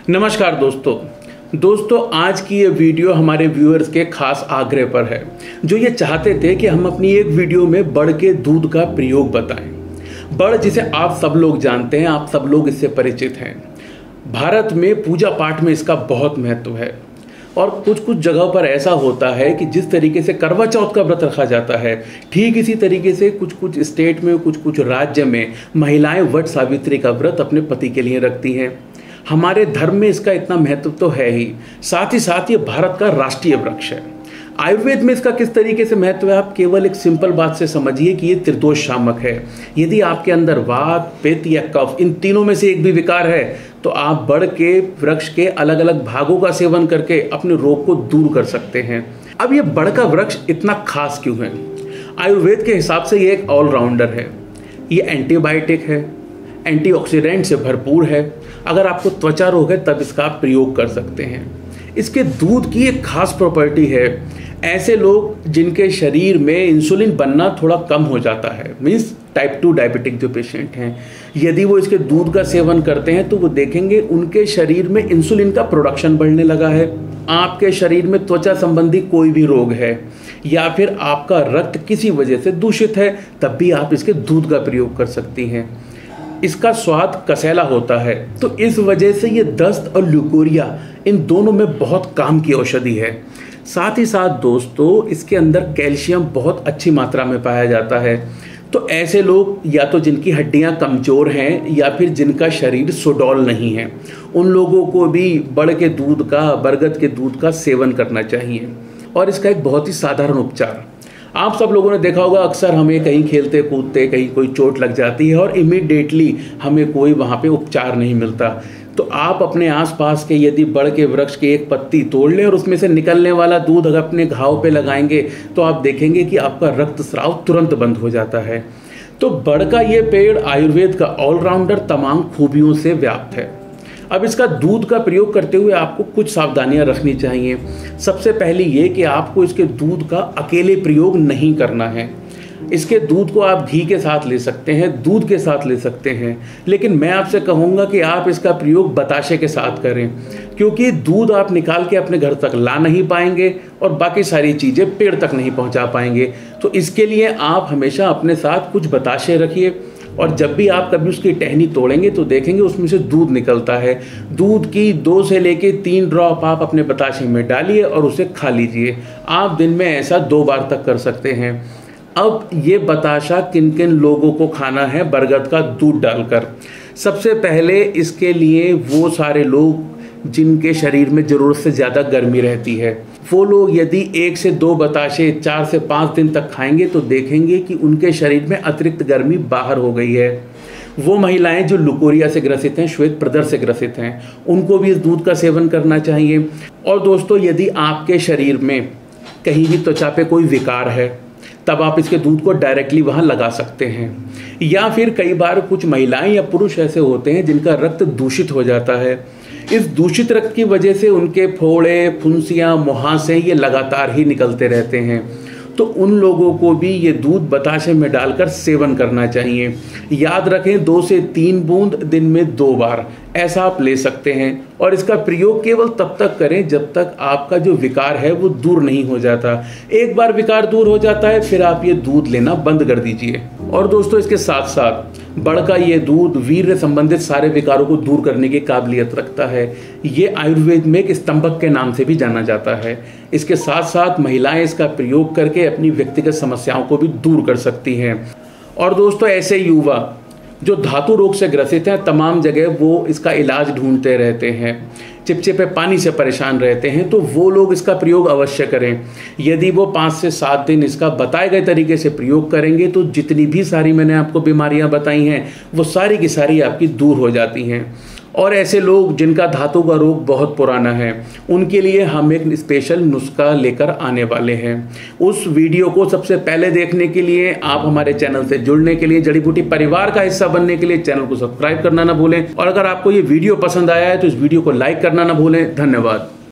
नमस्कार दोस्तों आज की ये वीडियो हमारे व्यूअर्स के खास आग्रह पर है, जो ये चाहते थे कि हम अपनी एक वीडियो में बड़ के दूध का प्रयोग बताएं। बड़ जिसे आप सब लोग जानते हैं, आप सब लोग इससे परिचित हैं। भारत में पूजा पाठ में इसका बहुत महत्व है और कुछ कुछ जगहों पर ऐसा होता है कि जिस तरीके से करवा चौथ का व्रत रखा जाता है, ठीक इसी तरीके से कुछ कुछ स्टेट में, कुछ कुछ राज्य में महिलाएं वट सावित्री का व्रत अपने पति के लिए रखती हैं। हमारे धर्म में इसका इतना महत्व तो है ही, साथ ये भारत का राष्ट्रीय वृक्ष है। आयुर्वेद में इसका किस तरीके से महत्व है, आप केवल एक सिंपल बात से समझिए कि ये त्रिदोष शामक है। यदि आपके अंदर वात, पित्त या कफ, इन तीनों में से एक भी विकार है तो आप बड़ के वृक्ष के अलग अलग भागों का सेवन करके अपने रोग को दूर कर सकते हैं। अब ये बड़ का वृक्ष इतना खास क्यों है? आयुर्वेद के हिसाब से ये एक ऑलराउंडर है। ये एंटीबायोटिक है, एंटीऑक्सीडेंट से भरपूर है। अगर आपको त्वचा रोग है तब इसका आप प्रयोग कर सकते हैं। इसके दूध की एक खास प्रॉपर्टी है, ऐसे लोग जिनके शरीर में इंसुलिन बनना थोड़ा कम हो जाता है, मीन्स टाइप 2 डायबिटिक जो पेशेंट हैं, यदि वो इसके दूध का सेवन करते हैं तो वो देखेंगे उनके शरीर में इंसुलिन का प्रोडक्शन बढ़ने लगा है। आपके शरीर में त्वचा संबंधी कोई भी रोग है या फिर आपका रक्त किसी वजह से दूषित है, तब भी आप इसके दूध का प्रयोग कर सकती हैं। इसका स्वाद कसैला होता है, तो इस वजह से ये दस्त और ल्यूकोरिया इन दोनों में बहुत काम की औषधि है। साथ ही साथ दोस्तों, इसके अंदर कैल्शियम बहुत अच्छी मात्रा में पाया जाता है। तो ऐसे लोग या तो जिनकी हड्डियां कमज़ोर हैं या फिर जिनका शरीर सुडौल नहीं है, उन लोगों को भी बड़ के दूध का, बरगद के दूध का सेवन करना चाहिए। और इसका एक बहुत ही साधारण उपचार, आप सब लोगों ने देखा होगा, अक्सर हमें कहीं खेलते कूदते कहीं कोई चोट लग जाती है और इमीडिएटली हमें कोई वहाँ पे उपचार नहीं मिलता। तो आप अपने आसपास के यदि बड़ के वृक्ष की एक पत्ती तोड़ लें और उसमें से निकलने वाला दूध अगर अपने घाव पे लगाएंगे तो आप देखेंगे कि आपका रक्तस्राव तुरंत बंद हो जाता है। तो बड़ का ये पेड़ आयुर्वेद का ऑलराउंडर तमाम खूबियों से व्याप्त है। अब इसका दूध का प्रयोग करते हुए आपको कुछ सावधानियां रखनी चाहिए। सबसे पहली ये कि आपको इसके दूध का अकेले प्रयोग नहीं करना है। इसके दूध को आप घी के साथ ले सकते हैं, दूध के साथ ले सकते हैं, लेकिन मैं आपसे कहूँगा कि आप इसका प्रयोग बताशे के साथ करें, क्योंकि दूध आप निकाल के अपने घर तक ला नहीं पाएंगे और बाकी सारी चीज़ें पेड़ तक नहीं पहुँचा पाएंगे। तो इसके लिए आप हमेशा अपने साथ कुछ बताशे रखिए और जब भी आप कभी उसकी टहनी तोड़ेंगे तो देखेंगे उसमें से दूध निकलता है। दूध की 2 से लेके 3 ड्रॉप आप अपने बताशे में डालिए और उसे खा लीजिए। आप दिन में ऐसा 2 बार तक कर सकते हैं। अब ये बताशा किन किन लोगों को खाना है बरगद का दूध डालकर? सबसे पहले इसके लिए वो सारे लोग जिनके शरीर में ज़रूरत से ज़्यादा गर्मी रहती है, वो लोग यदि 1 से 2 बताशे 4 से 5 दिन तक खाएंगे तो देखेंगे कि उनके शरीर में अतिरिक्त गर्मी बाहर हो गई है। वो महिलाएं जो लुकोरिया से ग्रसित हैं, श्वेत प्रदर से ग्रसित हैं, उनको भी इस दूध का सेवन करना चाहिए। और दोस्तों, यदि आपके शरीर में कहीं भी त्वचा पे कोई विकार है तब आप इसके दूध को डायरेक्टली वहाँ लगा सकते हैं। या फिर कई बार कुछ महिलाएं या पुरुष ऐसे होते हैं जिनका रक्त दूषित हो जाता है। इस दूषित रक्त की वजह से उनके फोड़े, फुंसियाँ, मुहासे ये लगातार ही निकलते रहते हैं। तो उन लोगों को भी ये दूध बताशे में डालकर सेवन करना चाहिए। याद रखें, 2 से 3 बूंद दिन में 2 बार ऐसा आप ले सकते हैं और इसका प्रयोग केवल तब तक करें जब तक आपका जो विकार है वो दूर नहीं हो जाता। एक बार विकार दूर हो जाता है फिर आप ये दूध लेना बंद कर दीजिए। और दोस्तों, इसके साथ साथ बड़ का ये दूध वीर्य संबंधित सारे विकारों को दूर करने की काबिलियत रखता है। ये आयुर्वेद में एक स्तंभक के नाम से भी जाना जाता है। इसके साथ साथ महिलाएं इसका प्रयोग करके अपनी व्यक्तिगत समस्याओं को भी दूर कर सकती हैं। और दोस्तों, ऐसे युवा जो धातु रोग से ग्रसित हैं, तमाम जगह वो इसका इलाज ढूंढते रहते हैं, चिपचिपे पानी से परेशान रहते हैं, तो वो लोग इसका प्रयोग अवश्य करें। यदि वो 5 से 7 दिन इसका बताए गए तरीके से प्रयोग करेंगे तो जितनी भी सारी मैंने आपको बीमारियां बताई हैं वो सारी की सारी आपकी दूर हो जाती हैं। और ऐसे लोग जिनका धातु का रोग बहुत पुराना है, उनके लिए हम एक स्पेशल नुस्खा लेकर आने वाले हैं। उस वीडियो को सबसे पहले देखने के लिए, आप हमारे चैनल से जुड़ने के लिए, जड़ी बूटी परिवार का हिस्सा बनने के लिए चैनल को सब्सक्राइब करना ना भूलें। और अगर आपको ये वीडियो पसंद आया है तो इस वीडियो को लाइक करना ना भूलें। धन्यवाद।